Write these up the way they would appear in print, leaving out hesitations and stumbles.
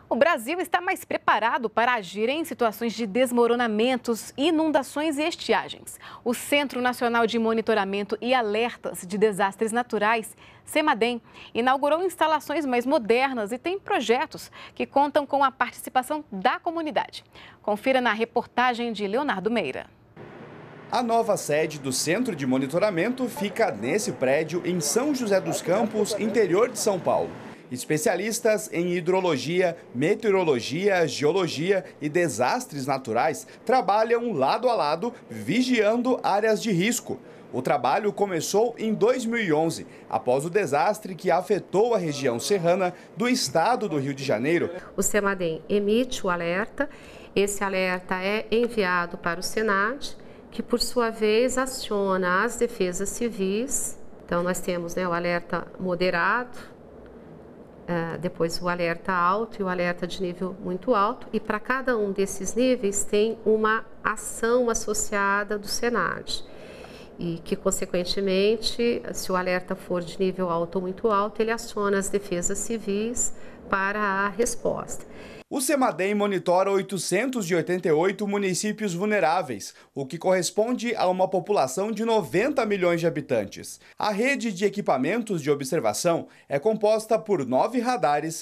O Brasil está mais preparado para agir em situações de desmoronamentos, inundações e estiagens. O Centro Nacional de Monitoramento e Alertas de Desastres Naturais, CEMADEM, inaugurou instalações mais modernas e tem projetos que contam com a participação da comunidade. Confira na reportagem de Leonardo Meira. A nova sede do Centro de Monitoramento fica nesse prédio em São José dos Campos, interior de São Paulo. Especialistas em hidrologia, meteorologia, geologia e desastres naturais trabalham lado a lado, vigiando áreas de risco. O trabalho começou em 2011, após o desastre que afetou a região serrana do estado do Rio de Janeiro. O CEMADEM emite o alerta, esse alerta é enviado para o SENAD, que por sua vez aciona as defesas civis. Então nós temos o alerta moderado, depois o alerta alto e o alerta de nível muito alto, e para cada um desses níveis tem uma ação associada do SENAD, e que consequentemente, se o alerta for de nível alto ou muito alto, ele aciona as defesas civis para a resposta. O CEMADEM monitora 888 municípios vulneráveis, o que corresponde a uma população de 90 milhões de habitantes. A rede de equipamentos de observação é composta por 9 radares,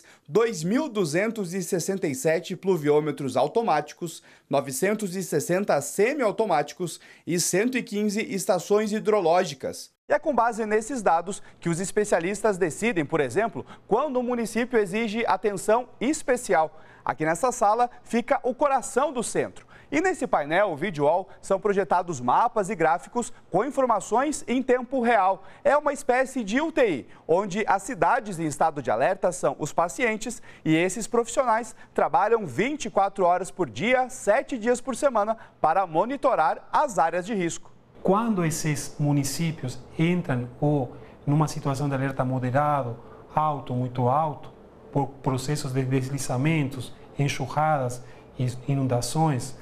2.267 pluviômetros automáticos, 960 semiautomáticos e 115 estações hidrológicas. E é com base nesses dados que os especialistas decidem, por exemplo, quando o município exige atenção especial. Aqui nessa sala fica o coração do centro. E nesse painel, o Video Wall, são projetados mapas e gráficos com informações em tempo real. É uma espécie de UTI, onde as cidades em estado de alerta são os pacientes e esses profissionais trabalham 24 horas por dia, 7 dias por semana, para monitorar as áreas de risco. Quando esses municípios entram ou numa situação de alerta moderado, alto, muito alto, por processos de deslizamentos, enxurradas e inundações,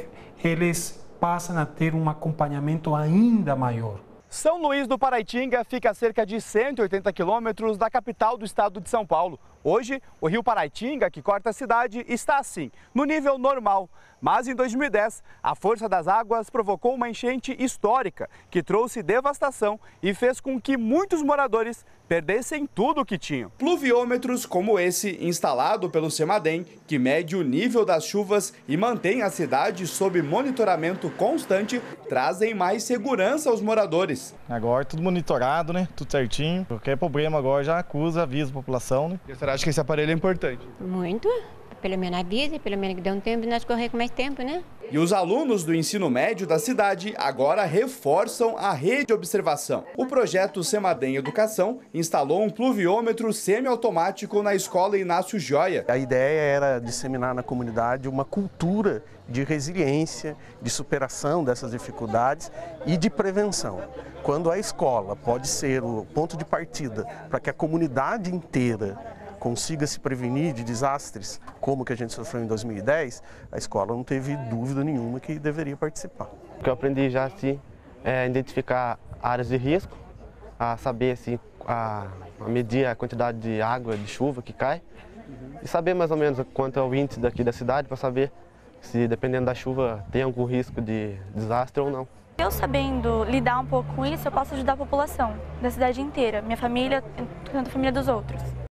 eles passam a ter um acompanhamento ainda maior. São Luís do Paraitinga fica a cerca de 180 quilômetros da capital do estado de São Paulo. Hoje, o rio Paraitinga, que corta a cidade, está assim, no nível normal. Mas em 2010, a força das águas provocou uma enchente histórica que trouxe devastação e fez com que muitos moradores perdessem tudo o que tinham. Pluviômetros como esse, instalado pelo CEMADEM, que mede o nível das chuvas e mantém a cidade sob monitoramento constante, trazem mais segurança aos moradores. Agora tudo monitorado, né? Tudo certinho. Qualquer problema agora já acusa, avisa a população, né? Você acha que esse aparelho é importante? Muito. Pelo menos avisa, pelo menos que dê um tempo de nós correr com mais tempo, né? E os alunos do ensino médio da cidade agora reforçam a rede de observação. O projeto CEMADEM Educação instalou um pluviômetro semiautomático na escola Inácio Joia. A ideia era disseminar na comunidade uma cultura de resiliência, de superação dessas dificuldades e de prevenção. Quando a escola pode ser o ponto de partida para que a comunidade inteira consiga se prevenir de desastres como o que a gente sofreu em 2010, a escola não teve dúvida nenhuma que deveria participar. O que eu aprendi já assim, é identificar áreas de risco, a saber assim, a medir a quantidade de água, de chuva que cai e saber mais ou menos quanto é o índice daqui da cidade para saber se dependendo da chuva tem algum risco de desastre ou não. Eu sabendo lidar um pouco com isso, eu posso ajudar a população da cidade inteira, minha família, tanto a família dos outros.